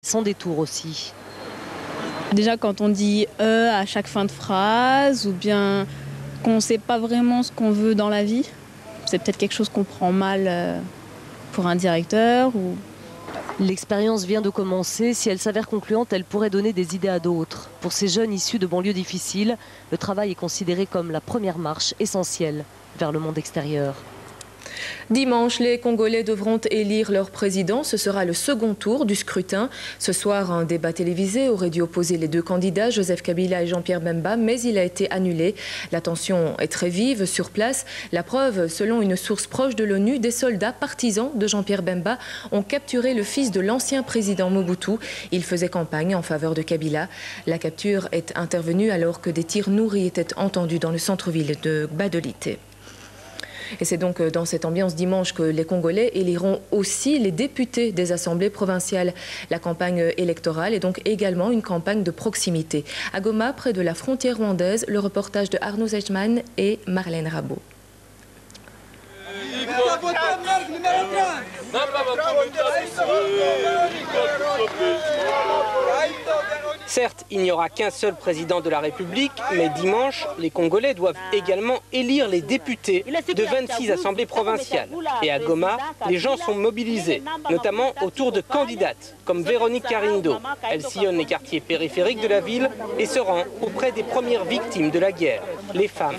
Sans détour aussi. Déjà quand on dit « à chaque fin de phrase ou bien qu'on ne sait pas vraiment ce qu'on veut dans la vie, c'est peut-être quelque chose qu'on prend mal pour un directeur. Ou... L'expérience vient de commencer. Si elle s'avère concluante, elle pourrait donner des idées à d'autres. Pour ces jeunes issus de banlieues difficiles, le travail est considéré comme la première marche essentielle vers le monde extérieur. Dimanche, les Congolais devront élire leur président. Ce sera le second tour du scrutin. Ce soir, un débat télévisé aurait dû opposer les deux candidats, Joseph Kabila et Jean-Pierre Bemba, mais il a été annulé. La tension est très vive sur place. La preuve, selon une source proche de l'ONU, des soldats partisans de Jean-Pierre Bemba ont capturé le fils de l'ancien président Mobutu. Il faisait campagne en faveur de Kabila. La capture est intervenue alors que des tirs nourris étaient entendus dans le centre-ville de Badolite. Et c'est donc dans cette ambiance dimanche que les Congolais éliront aussi les députés des assemblées provinciales. La campagne électorale est donc également une campagne de proximité. À Goma, près de la frontière rwandaise, le reportage de Arnaud Zeichmann et Marlène Rabot. Certes, il n'y aura qu'un seul président de la République, mais dimanche, les Congolais doivent également élire les députés de 26 assemblées provinciales. Et à Goma, les gens sont mobilisés, notamment autour de candidates, comme Véronique Karindo. Elle sillonne les quartiers périphériques de la ville et se rend auprès des premières victimes de la guerre, les femmes.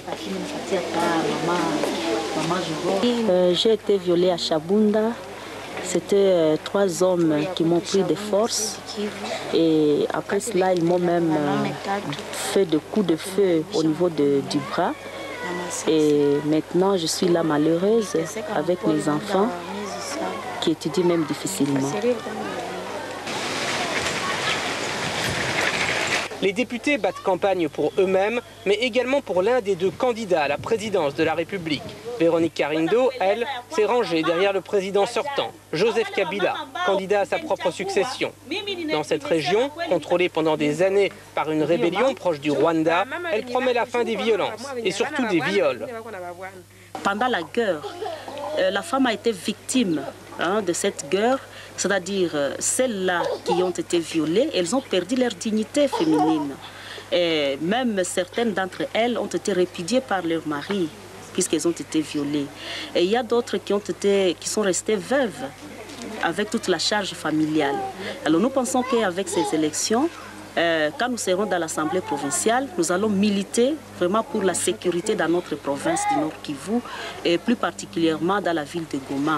J'ai été violée à Chabunda. C'était 3 hommes qui m'ont pris de force et après cela, ils m'ont même fait des coups de feu au niveau du bras. Et maintenant, je suis là malheureuse avec mes enfants qui étudient même difficilement. Les députés battent campagne pour eux-mêmes, mais également pour l'un des deux candidats à la présidence de la République. Véronique Karindo, elle, s'est rangée derrière le président sortant, Joseph Kabila, candidat à sa propre succession. Dans cette région, contrôlée pendant des années par une rébellion proche du Rwanda, elle promet la fin des violences et surtout des viols. Pendant la guerre, la femme a été victime de cette guerre. C'est-à-dire celles-là qui ont été violées, elles ont perdu leur dignité féminine. Et même certaines d'entre elles ont été répudiées par leur mari, puisqu'elles ont été violées. Et il y a d'autres qui sont restées veuves, avec toute la charge familiale. Alors nous pensons qu'avec ces élections, quand nous serons dans l'Assemblée provinciale, nous allons militer vraiment pour la sécurité dans notre province du Nord Kivu, et plus particulièrement dans la ville de Goma.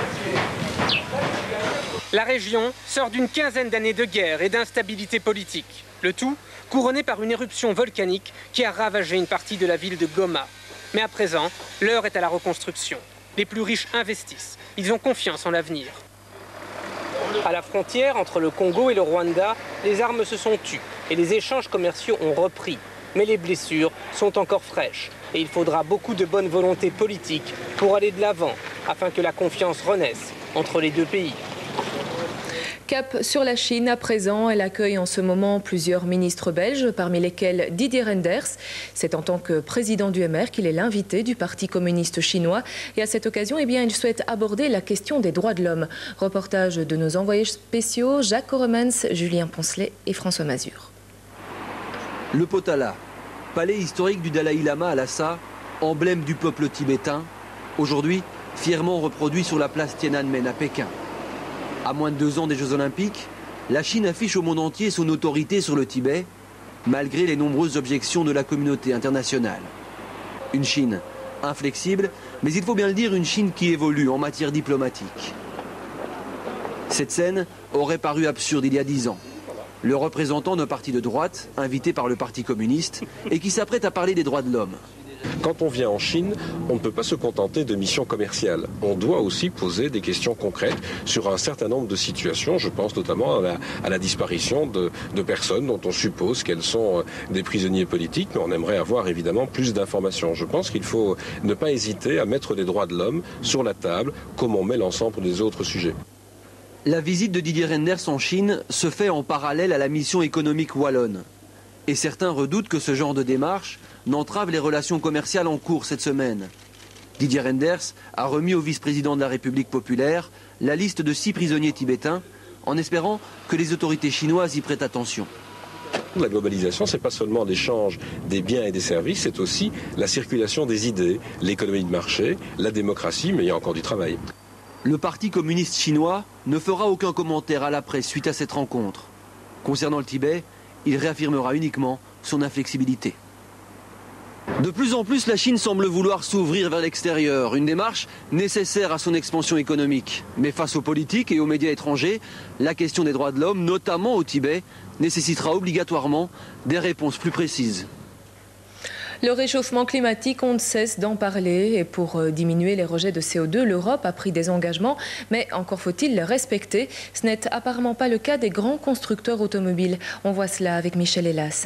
La région sort d'une quinzaine d'années de guerre et d'instabilité politique. Le tout couronné par une éruption volcanique qui a ravagé une partie de la ville de Goma. Mais à présent, l'heure est à la reconstruction. Les plus riches investissent. Ils ont confiance en l'avenir. À la frontière entre le Congo et le Rwanda, les armes se sont tues et les échanges commerciaux ont repris. Mais les blessures sont encore fraîches et il faudra beaucoup de bonne volonté politique pour aller de l'avant afin que la confiance renaisse entre les deux pays. Cap sur la Chine à présent, elle accueille en ce moment plusieurs ministres belges, parmi lesquels Didier Reynders. C'est en tant que président du MR qu'il est l'invité du Parti communiste chinois. Et à cette occasion, il souhaite aborder la question des droits de l'homme. Reportage de nos envoyés spéciaux, Jacques Coremans, Julien Poncelet et François Mazur. Le Potala, palais historique du Dalai Lama à Lhasa, emblème du peuple tibétain, aujourd'hui fièrement reproduit sur la place Tiananmen à Pékin. À moins de 2 ans des Jeux Olympiques, la Chine affiche au monde entier son autorité sur le Tibet, malgré les nombreuses objections de la communauté internationale. Une Chine inflexible, mais il faut bien le dire, une Chine qui évolue en matière diplomatique. Cette scène aurait paru absurde il y a 10 ans. Le représentant d'un parti de droite, invité par le Parti communiste, et qui s'apprête à parler des droits de l'homme. Quand on vient en Chine, on ne peut pas se contenter de missions commerciales. On doit aussi poser des questions concrètes sur un certain nombre de situations. Je pense notamment à la disparition de personnes dont on suppose qu'elles sont des prisonniers politiques, mais on aimerait avoir évidemment plus d'informations. Je pense qu'il faut ne pas hésiter à mettre les droits de l'homme sur la table, comme on met l'ensemble des autres sujets. La visite de Didier Reynders en Chine se fait en parallèle à la mission économique wallonne. Et certains redoutent que ce genre de démarche n'entrave les relations commerciales en cours cette semaine. Didier Reynders a remis au vice-président de la République populaire la liste de 6 prisonniers tibétains en espérant que les autorités chinoises y prêtent attention. La globalisation, ce n'est pas seulement l'échange des biens et des services, c'est aussi la circulation des idées, l'économie de marché, la démocratie, mais il y a encore du travail. Le Parti communiste chinois ne fera aucun commentaire à la presse suite à cette rencontre. Concernant le Tibet, il réaffirmera uniquement son inflexibilité. De plus en plus, la Chine semble vouloir s'ouvrir vers l'extérieur, une démarche nécessaire à son expansion économique. Mais face aux politiques et aux médias étrangers, la question des droits de l'homme, notamment au Tibet, nécessitera obligatoirement des réponses plus précises. Le réchauffement climatique, on ne cesse d'en parler et pour diminuer les rejets de CO2, l'Europe a pris des engagements, mais encore faut-il les respecter. Ce n'est apparemment pas le cas des grands constructeurs automobiles. On voit cela avec Michel Hélas.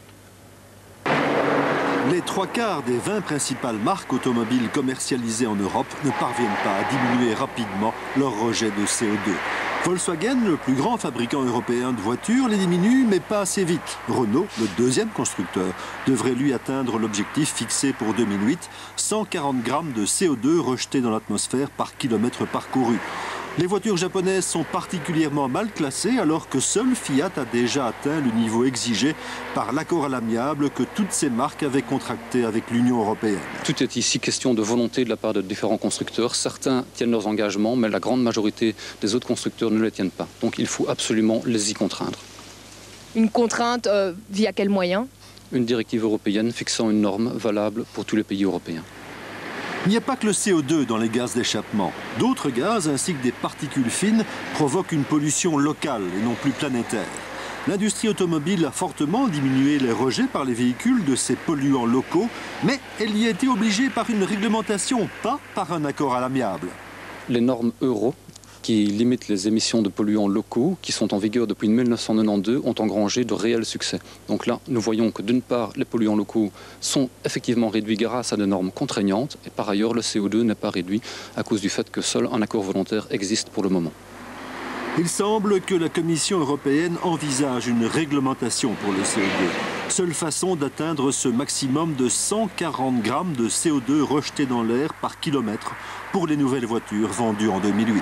Les 3/4 des 20 principales marques automobiles commercialisées en Europe ne parviennent pas à diminuer rapidement leur rejet de CO2. Volkswagen, le plus grand fabricant européen de voitures, les diminue, mais pas assez vite. Renault, le deuxième constructeur, devrait lui atteindre l'objectif fixé pour 2008, 140 grammes de CO2 rejetés dans l'atmosphère par kilomètre parcouru. Les voitures japonaises sont particulièrement mal classées alors que seule Fiat a déjà atteint le niveau exigé par l'accord à l'amiable que toutes ces marques avaient contracté avec l'Union européenne. Tout est ici question de volonté de la part de différents constructeurs. Certains tiennent leurs engagements, mais la grande majorité des autres constructeurs ne les tiennent pas. Donc il faut absolument les y contraindre. Une contrainte via quel moyen ? Une directive européenne fixant une norme valable pour tous les pays européens. Il n'y a pas que le CO2 dans les gaz d'échappement. D'autres gaz, ainsi que des particules fines, provoquent une pollution locale et non plus planétaire. L'industrie automobile a fortement diminué les rejets par les véhicules de ces polluants locaux, mais elle y a été obligée par une réglementation, pas par un accord à l'amiable. Les normes Euro, qui limitent les émissions de polluants locaux, qui sont en vigueur depuis 1992, ont engrangé de réels succès. Donc là, nous voyons que d'une part, les polluants locaux sont effectivement réduits grâce à des normes contraignantes, et par ailleurs, le CO2 n'est pas réduit à cause du fait que seul un accord volontaire existe pour le moment. Il semble que la Commission européenne envisage une réglementation pour le CO2. Seule façon d'atteindre ce maximum de 140 grammes de CO2 rejetés dans l'air par kilomètre pour les nouvelles voitures vendues en 2008.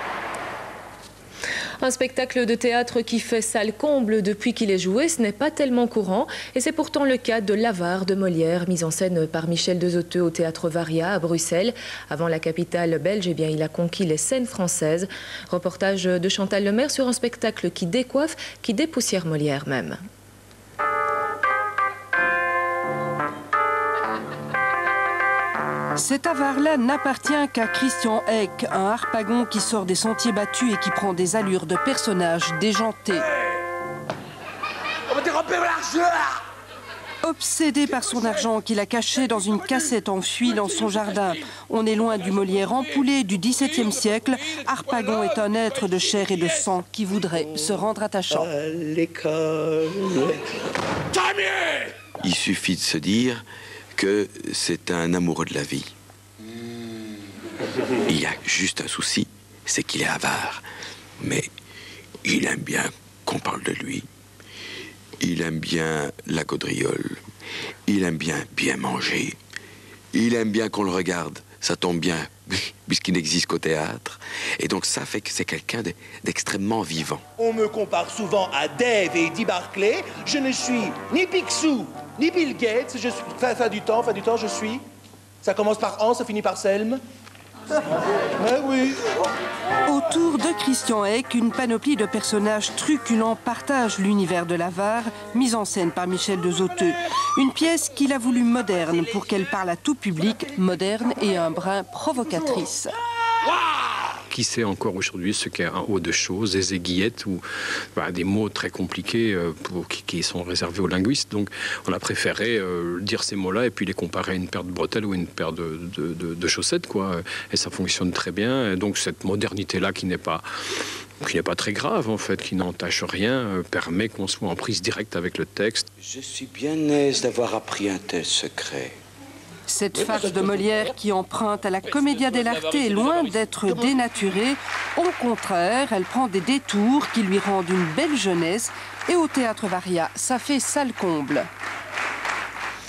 Un spectacle de théâtre qui fait salle comble depuis qu'il est joué, ce n'est pas tellement courant. Et c'est pourtant le cas de L'Avare de Molière, mise en scène par Michel Dezoteux au Théâtre Varia à Bruxelles. Avant la capitale belge, eh bien, il a conquis les scènes françaises. Reportage de Chantal Lemaire sur un spectacle qui décoiffe, qui dépoussière Molière même. Cet avare-là n'appartient qu'à Christian Eck, un harpagon qui sort des sentiers battus et qui prend des allures de personnage déjanté. Obsédé par son argent qu'il a caché dans une cassette enfouie dans son jardin. On est loin du Molière empoulé du XVIIe siècle. Harpagon est un être de chair et de sang qui voudrait se rendre attachant. Il suffit de se dire que c'est un amoureux de la vie. Il y a juste un souci, c'est qu'il est avare. Mais il aime bien qu'on parle de lui. Il aime bien la gaudriole. Il aime bien manger. Il aime bien qu'on le regarde. Ça tombe bien, puisqu'il n'existe qu'au théâtre. Et donc ça fait que c'est quelqu'un d'extrêmement vivant. On me compare souvent à Dave et Eddie Barclay. Je ne suis ni Picsou, ni Bill Gates. Je suis fin du temps, je suis. Ça commence par Hans, ça finit par Selm. Ouais, oui. Autour de Christian Eck, une panoplie de personnages truculents partage l'univers de l'Avare, mise en scène par Michel Dezoteux. Une pièce qu'il a voulu moderne pour qu'elle parle à tout public, moderne et un brin provocatrice. Qui sait encore aujourd'hui ce qu'est un haut de choses, des aiguillettes ou des mots très compliqués qui sont réservés aux linguistes. Donc on a préféré dire ces mots-là et puis les comparer à une paire de bretelles ou une paire de chaussettes, quoi. Et ça fonctionne très bien. Et donc cette modernité-là qui n'est pas très grave, en fait, qui n'entache rien, permet qu'on soit en prise directe avec le texte. Je suis bien aise d'avoir appris un tel secret. Cette farce de Molière qui emprunte à la commedia dell'arte est loin d'être dénaturée. Au contraire, elle prend des détours qui lui rendent une belle jeunesse. Et au Théâtre Varia, ça fait salle comble.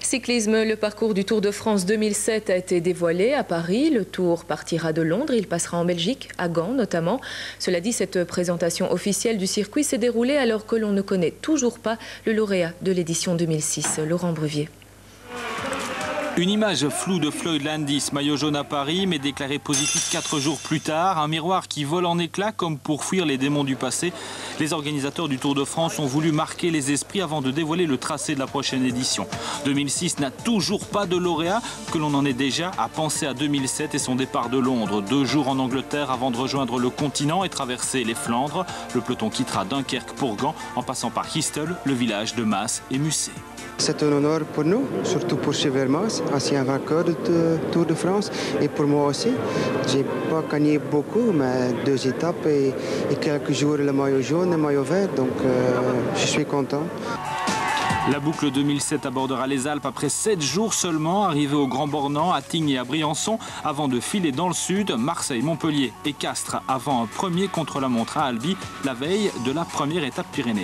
Cyclisme, le parcours du Tour de France 2007 a été dévoilé à Paris. Le Tour partira de Londres, il passera en Belgique, à Gand notamment. Cela dit, cette présentation officielle du circuit s'est déroulée alors que l'on ne connaît toujours pas le lauréat de l'édition 2006, Laurent Brevier. Une image floue de Floyd Landis, maillot jaune à Paris, mais déclaré positif 4 jours plus tard. Un miroir qui vole en éclats comme pour fuir les démons du passé. Les organisateurs du Tour de France ont voulu marquer les esprits avant de dévoiler le tracé de la prochaine édition. 2006 n'a toujours pas de lauréat, que l'on en est déjà à penser à 2007 et son départ de Londres. 2 jours en Angleterre avant de rejoindre le continent et traverser les Flandres. Le peloton quittera Dunkerque pour Gand en passant par Heastel, le village de Maas et Musset. C'est un honneur pour nous, surtout pour Silver Maas, ancien vainqueur du Tour de France, et pour moi aussi. J'ai pas gagné beaucoup, mais 2 étapes et quelques jours le maillot jaune et le maillot vert, donc je suis content. La boucle 2007 abordera les Alpes après 7 jours seulement, arrivé au Grand Bornand, à Tignes et à Briançon, avant de filer dans le sud, Marseille, Montpellier et Castres, avant un premier contre-la-montre à Albi, la veille de la première étape pyrénéenne.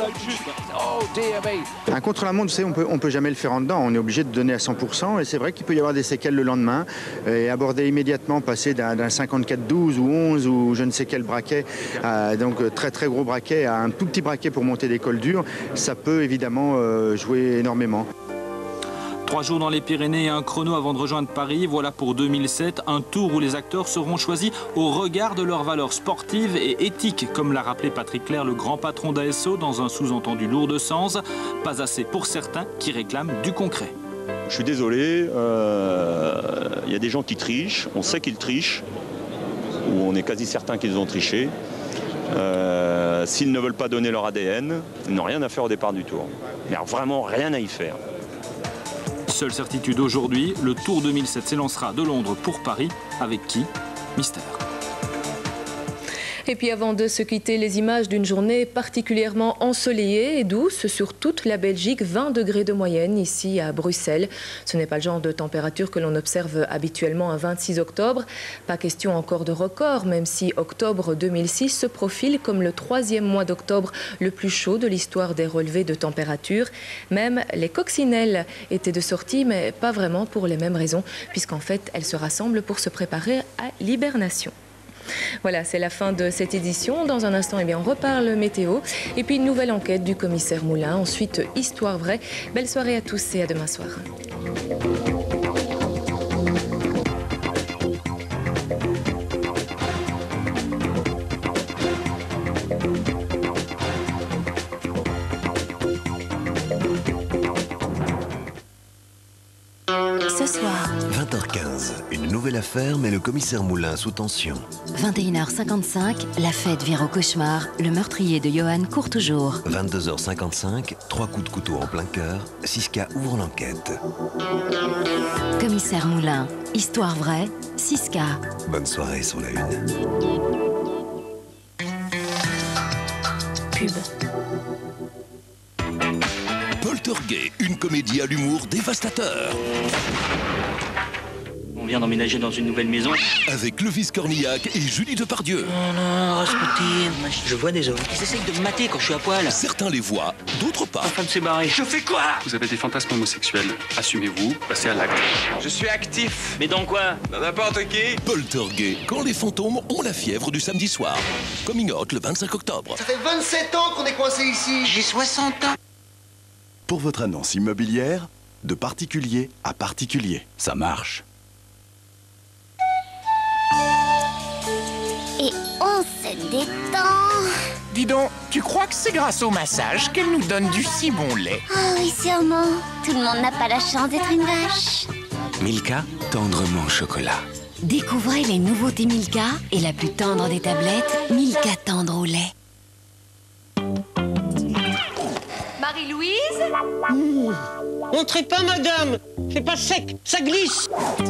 Un contre-la-montre, vous savez, on peut jamais le faire en dedans, on est obligé de donner à 100%, et c'est vrai qu'il peut y avoir des séquelles le lendemain, et aborder immédiatement, passer d'un 54-12 ou 11 ou je ne sais quel braquet, donc très très gros braquet, à un tout petit braquet pour monter des cols durs, ça peut évidemment jouer énormément. 3 jours dans les Pyrénées et un chrono avant de rejoindre Paris, voilà pour 2007, un tour où les acteurs seront choisis au regard de leurs valeurs sportives et éthiques, comme l'a rappelé Patrick Clair, le grand patron d'ASO, dans un sous-entendu lourd de sens, pas assez pour certains qui réclament du concret. Je suis désolé, il y a des gens qui trichent, on sait qu'ils trichent, ou on est quasi certain qu'ils ont triché. S'ils ne veulent pas donner leur ADN, ils n'ont rien à faire au départ du Tour. Mais vraiment rien à y faire. Seule certitude aujourd'hui, le Tour 2007 s'élancera de Londres pour Paris. Avec qui? Mystère. Et puis avant de se quitter, les images d'une journée particulièrement ensoleillée et douce sur toute la Belgique, 20 degrés de moyenne ici à Bruxelles. Ce n'est pas le genre de température que l'on observe habituellement un 26 octobre. Pas question encore de record, même si octobre 2006 se profile comme le 3e mois d'octobre le plus chaud de l'histoire des relevés de température. Même les coccinelles étaient de sortie, mais pas vraiment pour les mêmes raisons, puisqu'en fait elles se rassemblent pour se préparer à l'hibernation. Voilà, c'est la fin de cette édition. Dans un instant, on reparle météo. Et puis une nouvelle enquête du commissaire Moulin. Ensuite, Histoire vraie. Belle soirée à tous et à demain soir. Ce soir, 20h15, une nouvelle affaire met le commissaire Moulin sous tension. 21h55, la fête vire au cauchemar. Le meurtrier de Johan court toujours. 22h55, 3 coups de couteau en plein cœur. Siska ouvre l'enquête. Commissaire Moulin, histoire vraie, Siska. Bonne soirée sur la Une. Pub. Poltergeist, une comédie à l'humour dévastateur. On vient d'emménager dans une nouvelle maison. Avec Clovis Cornillac et Julie Depardieu. Oh non, Rasputin. Je vois des hommes qui essayent de me mater quand je suis à poil. Certains les voient, d'autres pas. Ma femme s'est barrée. Je fais quoi? Vous avez des fantasmes homosexuels. Assumez-vous, passez à l'acte. Je suis actif. Mais dans quoi? Dans n'importe qui. Poltergeist, quand les fantômes ont la fièvre du samedi soir. Coming out le 25 octobre. Ça fait 27 ans qu'on est coincé ici. J'ai 60 ans. Pour votre annonce immobilière, de particulier à particulier, ça marche. Et on se détend. Dis donc, tu crois que c'est grâce au massage qu'elle nous donne du si bon lait? Ah oui, sûrement. Tout le monde n'a pas la chance d'être une vache. Milka, tendrement chocolat. Découvrez les nouveautés Milka et la plus tendre des tablettes, Milka tendre au lait. Marie-Louise? Entrez pas, madame. C'est pas sec, ça glisse.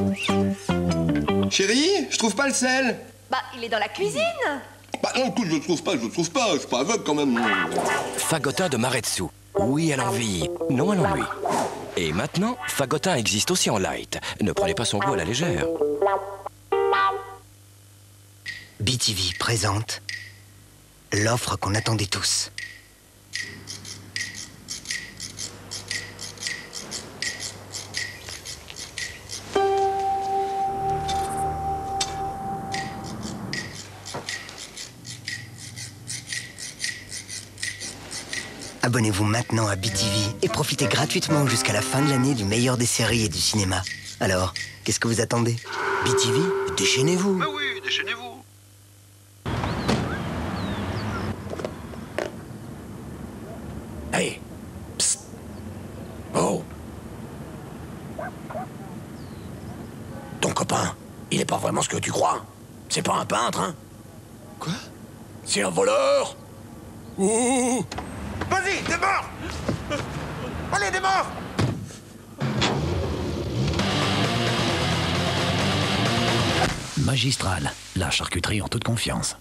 Chérie, je trouve pas le sel. Bah, il est dans la cuisine. Bah non, écoute, je le trouve pas. Je suis pas aveugle quand même. Fagotin de Maretsu. Oui à l'envie, non à l'ennui. Et maintenant, Fagotin existe aussi en light. Ne prenez pas son goût à la légère. BTV présente l'offre qu'on attendait tous. Abonnez-vous maintenant à BTV et profitez gratuitement jusqu'à la fin de l'année du meilleur des séries et du cinéma. Alors, qu'est-ce que vous attendez? BTV, déchaînez-vous. Ah oui, déchaînez-vous. Hey, psst. Oh. Ton copain, il est pas vraiment ce que tu crois. C'est pas un peintre, hein? Quoi? C'est un voleur. Ouh. Vas-y, démarre. Allez, démarre. Magistral, la charcuterie en toute confiance.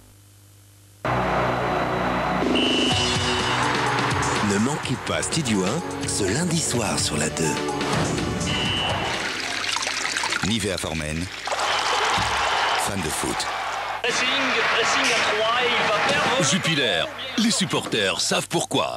Ne manquez pas Studio 1 ce lundi soir sur la 2. Nivea Formen, fan de foot. Pressing à 3 et il va perdre. Jupiler, les supporters savent pourquoi.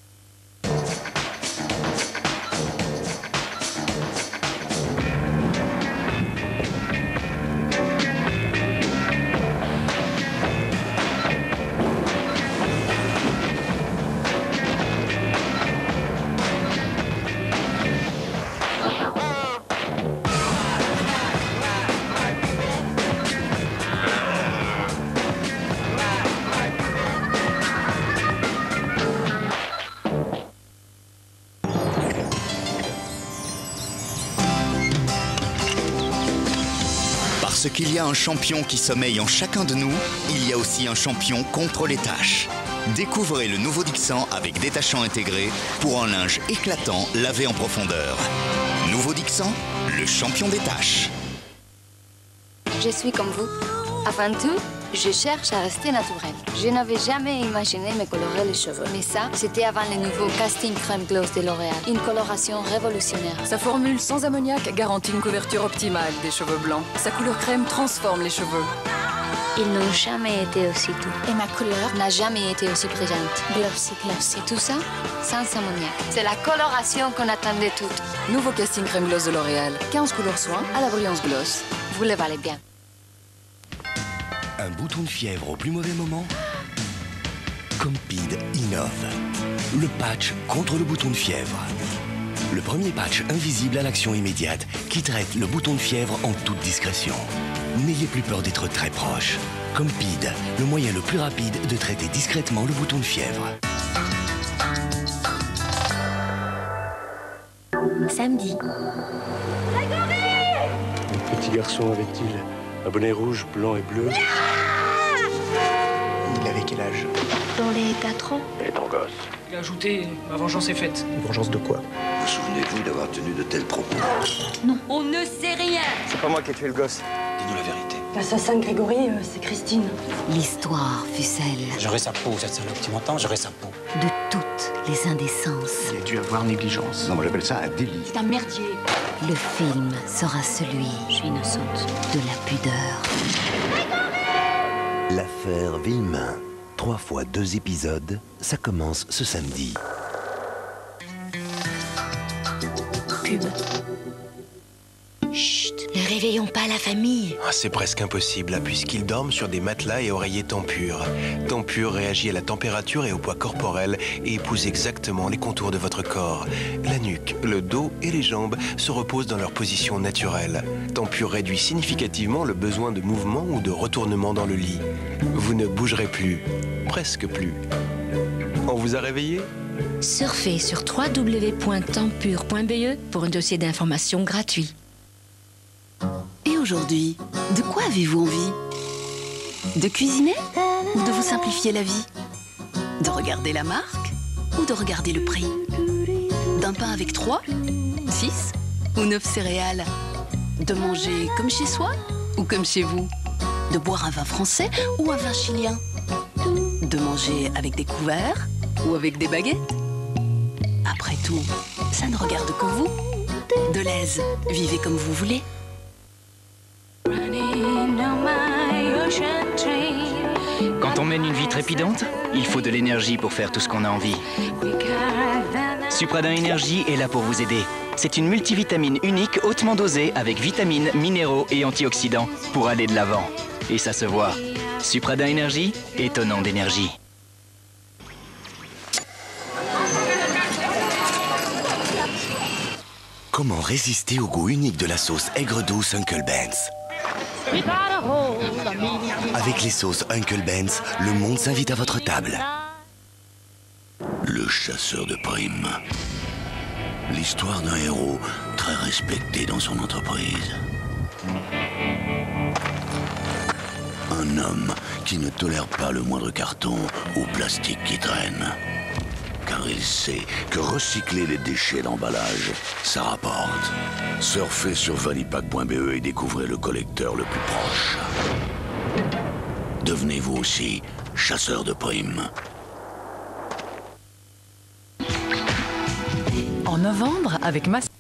Parce qu'il y a un champion qui sommeille en chacun de nous, il y a aussi un champion contre les taches. Découvrez le nouveau Dixan avec détachant intégré pour un linge éclatant lavé en profondeur. Nouveau Dixan, le champion des taches. Je suis comme vous. Avant tout, je cherche à rester naturelle. Je n'avais jamais imaginé me colorer les cheveux. Mais ça, c'était avant le nouveau Casting Crème Gloss de L'Oréal. Une coloration révolutionnaire. Sa formule sans ammoniac garantit une couverture optimale des cheveux blancs. Sa couleur crème transforme les cheveux. Ils n'ont jamais été aussi doux. Et ma couleur n'a jamais été aussi brillante. Glossy, glossy. Tout ça, sans ammoniac. C'est la coloration qu'on attendait toutes. Nouveau Casting Crème Gloss de L'Oréal. 15 couleurs soins à la brillance gloss. Vous le valez bien. Un bouton de fièvre au plus mauvais moment? Compeed innove. Le patch contre le bouton de fièvre. Le premier patch invisible à l'action immédiate qui traite le bouton de fièvre en toute discrétion. N'ayez plus peur d'être très proche. Compeed, le moyen le plus rapide de traiter discrètement le bouton de fièvre. Samedi. Le petit garçon avait-il un bonnet rouge, blanc et bleu? Il avait quel âge? Dans les 4 ans. Il est en gosse. Il a ajouté « Ma vengeance est faite ». Vengeance de quoi? Vous souvenez-vous d'avoir tenu de tels propos? Non. On ne sait rien. C'est pas moi qui ai tué le gosse. Dis-nous la vérité. L'assassin de Grégory, c'est Christine. L'histoire fut celle J'aurai sa peau, cette salope qui m'entend, j'aurai sa peau. de toutes les indécences. Il a dû avoir négligence. Non, moi j'appelle ça un délit. C'est un merdier. Le film sera celui, Je suis innocente. de la pudeur. L'affaire Villemain. 3 fois 2 épisodes, ça commence ce samedi. Pub. Chut, ne réveillons pas la famille. Ah, c'est presque impossible, là, puisqu'ils dorment sur des matelas et oreillers Tempur. Tempur réagit à la température et au poids corporel et épouse exactement les contours de votre corps. La nuque, le dos et les jambes se reposent dans leur position naturelle. Tempur réduit significativement le besoin de mouvement ou de retournement dans le lit. Vous ne bougerez plus, presque plus. On vous a réveillé ? Surfez sur www.tempur.be pour un dossier d'information gratuit. Et aujourd'hui, de quoi avez-vous envie? De cuisiner ou de vous simplifier la vie? De regarder la marque ou de regarder le prix? D'un pain avec 3, 6 ou 9 céréales? De manger comme chez soi ou comme chez vous? De boire un vin français ou un vin chilien? De manger avec des couverts ou avec des baguettes? Après tout, ça ne regarde que vous. Deleuze, vivez comme vous voulez. Quand on mène une vie trépidante, il faut de l'énergie pour faire tout ce qu'on a envie. Supradin Énergie est là pour vous aider. C'est une multivitamine unique hautement dosée avec vitamines, minéraux et antioxydants pour aller de l'avant. Et ça se voit. Supradin Énergie, étonnant d'énergie. Comment résister au goût unique de la sauce aigre-douce Uncle Ben's? Avec les sauces Uncle Ben's, le monde s'invite à votre table. Le chasseur de primes. L'histoire d'un héros très respecté dans son entreprise. Un homme qui ne tolère pas le moindre carton ou plastique qui traîne. Car il sait que recycler les déchets d'emballage, ça rapporte. Surfez sur valipack.be et découvrez le collecteur le plus proche. Devenez vous aussi chasseur de primes. En novembre, avec Mass...